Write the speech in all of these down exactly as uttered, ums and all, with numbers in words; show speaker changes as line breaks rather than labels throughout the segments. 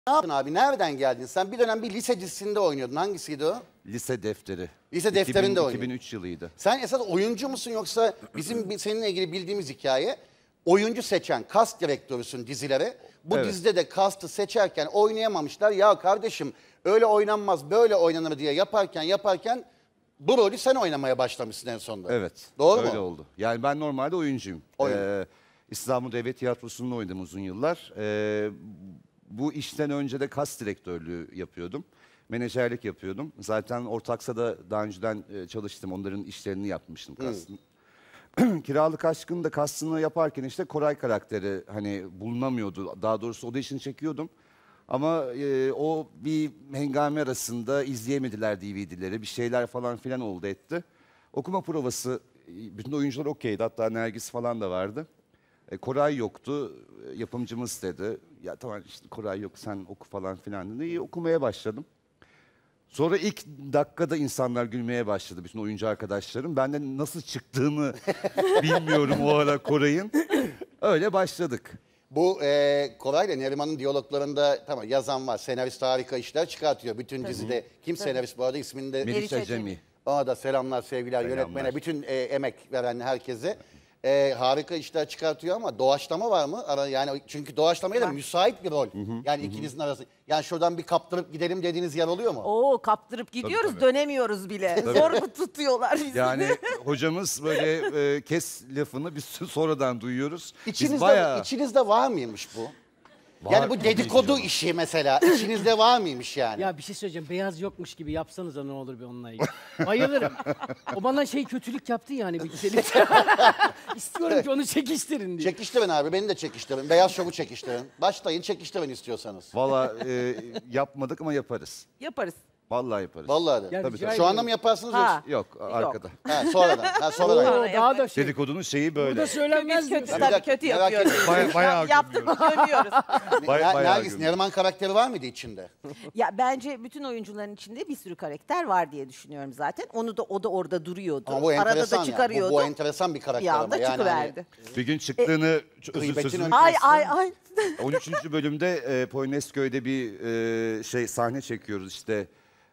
Ne yaptın abi? Nereden geldin? Sen bir dönem bir lise dizisinde oynuyordun. Hangisiydi o?
Lise Defteri.
Lise Defteri'nde oynuyordun.
iki bin üç yılıydı.
Sen esas oyuncu musun yoksa bizim seninle ilgili bildiğimiz hikaye oyuncu seçen, cast direktörüsün dizilere. Bu
Evet.
dizide de cast'ı seçerken oynayamamışlar. Ya kardeşim öyle oynanmaz, böyle oynanır diye yaparken yaparken bu rolü sen oynamaya başlamışsın en sonunda.
Evet.
Doğru
öyle
mu?
oldu. Yani ben normalde oyuncuyum.
Oyun.
Ee, İstanbul Devlet Tiyatrosu'nda oynadım uzun yıllar. Ee, bu işten önce de kas direktörlüğü yapıyordum. Menajerlik yapıyordum. Zaten Ortaksa da daha önceden e, çalıştım. Onların işlerini yapmıştım kastını. Kiralık Aşk'ın da kastını yaparken işte Koray karakteri hani bulunamıyordu. Daha doğrusu audition çekiyordum. Ama e, o bir hengame arasında izleyemediler D V D'leri. Bir şeyler falan filan oldu etti. Okuma provası, bütün oyuncular okeydi. Hatta Nergis falan da vardı. E, Koray yoktu. E, yapımcımız dedi. Ya tamam işte Koray yok sen oku falan filan dedi. İyi, okumaya başladım. Sonra ilk dakikada insanlar gülmeye başladı. Bütün oyuncu arkadaşlarım. Ben de nasıl çıktığını bilmiyorum o ara Koray'ın. Öyle başladık.
Bu e, Koray'la Neriman'ın diyaloglarında tamam yazan var. Senarist harika işler çıkartıyor. Bütün dizide. Kim senarist bu arada ismini de...
Meriç Acemi.
Ona da selamlar, sevgiler
Selamlar.
yönetmene, bütün e, emek veren herkese. E, harika işler çıkartıyor ama doğaçlama var mı? Ara, yani çünkü doğaçlamaya da müsait bir rol. Yani ikinizin arası. Yani şuradan bir kaptırıp gidelim dediğiniz yer oluyor mu?
Oo kaptırıp gidiyoruz,
Tabii, tabii.
dönemiyoruz bile. Zor mu tutuyorlar bizi?
Yani hocamız böyle e, kes lafını biz sonradan duyuyoruz. Biz
İçinizde,
bayağı...
içinizde var mıymış bu?
Var
Yani bu
tabii
dedikodu
canım.
işi mesela içinizde var mıymış yani?
Ya bir şey söyleyeceğim. Beyaz yokmuş gibi yapsanıza ne olur bir onunla ilgili. Bayılırım. O bana şey kötülük yaptı yani bir güzellik. İstiyorum ki onu çekiştirin diye.
Çekiştirin abi, beni de çekiştirin. Beyaz Şov'u çekiştirin. Başlayın, çekiştirin istiyorsanız.
Valla e, yapmadık ama yaparız.
Yaparız.
Vallahi yaparız.
Vallahi de.
Ya
Tabii,
rica
tabii.
Şu anda
ediyorum.
mı yaparsınız
Ha.
yoksa?
Yok arkada.
Ha, sonradan. Ha, sonradan.
Oo,
Sonra
daha da şey.
Dedikodunun şeyi böyle.
Burada
Biz
söylenmez
kötü
diyor.
Bir
tabii
dakika,
kötü
merak
yapıyoruz.
ettim.
Baya- bayağı
Yaptık mı gömüyoruz.
Bay-
Ne-
bayağı
Nergis,
gülüyorum.
Neriman karakteri var mıydı içinde?
Ya bence bütün oyuncuların içinde bir sürü karakter var diye düşünüyorum zaten. Onu da o da orada duruyordu.
Ama bu
Arada
enteresan
da
ya.
çıkarıyordu.
Bu, bu enteresan bir karakter
bir
ama.
anda
yani
çıkıverdi.
Bir gün çıktığını çok özür
Gıybetin
sözünü-
önünde-
Ay ay ay.
on üçüncü bölümde e, Polonezköy'de bir e, şey sahne çekiyoruz işte.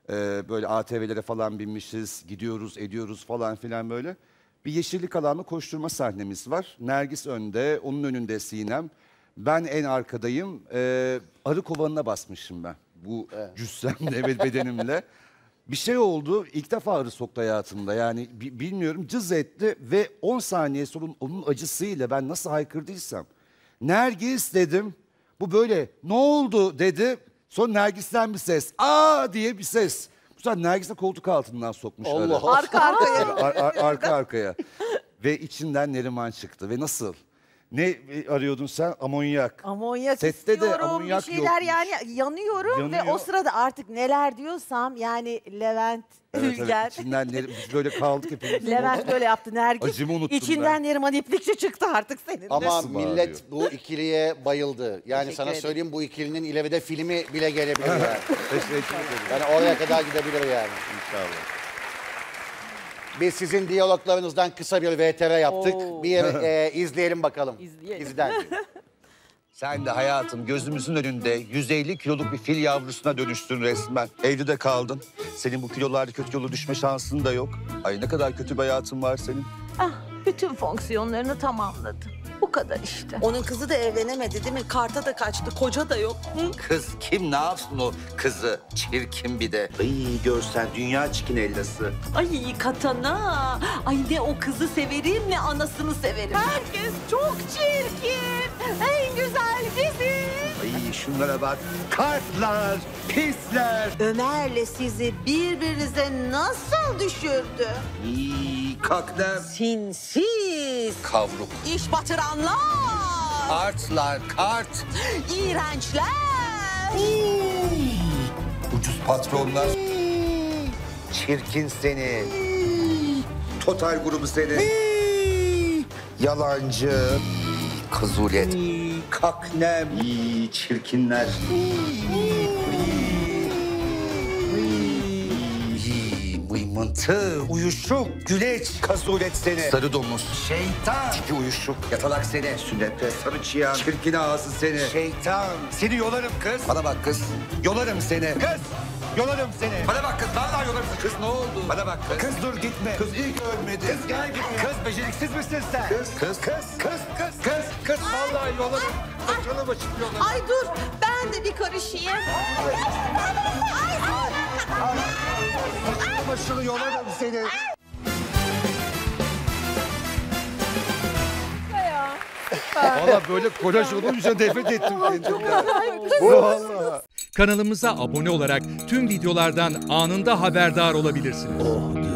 E, böyle A T V'lere falan binmişiz, gidiyoruz, ediyoruz falan filan böyle. Bir yeşillik alanı koşturma sahnemiz var. Nergis önde, onun önünde Sinem. Ben en arkadayım. E, arı kovanına basmışım ben. Bu cüssemle ve bedenimle. Bir şey oldu. İlk defa arı soktu hayatımda. Yani bi- bilmiyorum cız etti ve on saniye sonra onun acısıyla ben nasıl haykırdıysam. Nergis dedim. Bu böyle ne oldu dedi. Sonra Nergis'ten bir ses. Aa diye bir ses. Bu sefer Nergis'e koltuk altından sokmuş
Allah
arı.
Allah.
Arka arkaya.
Ar- ar- arka arkaya. Ve içinden Neriman çıktı. Ve nasıl? Ne arıyordun sen? Amonyak.
Amonyak
Sette de
istiyorum,
amonyak
bir şeyler
yokmuş.
yani yanıyorum ve
Yanıyor.
o sırada artık neler diyorsam yani Levent,
Evet,
Ülger.
evet. İçinden Neriman. Biz böyle kaldık hepimiz.
Levent böyle yaptı Nergis.
Acımı unuttum
İçinden
ben.
Neriman iplikçi çıktı artık senin de.
Ama
Nasıl
millet bu ikiliye bayıldı. Yani
Teşekkür
sana
ederim.
söyleyeyim bu ikilinin ileride filmi bile gelebilir yani.
Teşekkür ederim.
Yani oraya kadar gidebilir yani.
İnşallah.
Biz sizin diyaloglarınızdan kısa bir V T R yaptık.
Oo.
Bir e, izleyelim bakalım.
İzleyelim.
İzden.
Sen de hayatım gözümüzün önünde yüz elli kiloluk bir fil yavrusuna dönüştün resmen. Evde kaldın. Senin bu kilolarda kötü yola düşme şansın da yok. Ay ne kadar kötü bir hayatın var senin.
Ah, bütün fonksiyonlarını tamamladı. Bu kadar işte.
Onun kızı da evlenemedi değil mi? Karta da kaçtı, koca da yok. Hı?
Kız kim ne yapsın o kızı? Çirkin bir de. Ay görsen dünya çikinellası.
Ay katana. Ay ne o kızı severim ne anasını severim. Herkes çok çirkin. En güzel bizim.
Ay şunlara bak. Kartlar, pisler.
Ömer'le sizi birbirinize nasıl düşürdü?
İyi kaknem.
Sinsiz,
Kavruk.
iş batıranlar,
Kartlar, kart.
iğrençler.
Ucuz patronlar. Çirkin seni. Total grubu seni. Yalancı. Kızulet. Kaknem. İyi, çirkinler. İyi, mıy Mıntı, uyuşuk, güleç, kasulet seni. Sarı domuz. Şeytan. Tiki uyuşuk, yatalak seni. Sünnette sarı çıyan, çirkin ağzı seni. Şeytan. Seni yolarım kız. Bana bak kız. Yolarım seni. Kız. Yolarım seni. Bana bak kız. Vallahi yolarım seni. Kız ne oldu? Bana bak kız. Kız dur gitme. Kız iyi ki ölmedi. Kız gel gitme. Kız beceriksiz misin sen? Kız. Kız. Kız. Kız. Kız. Kız. Kız. Vallahi yolarım. Saçını başını yolarım.
Ay dur ben de bir karışayım.
Saçını başını yolarım seni.
Valla böyle kolaj olunca nefret ettim kendimden.
Kanalımıza abone olarak tüm videolardan anında haberdar olabilirsiniz.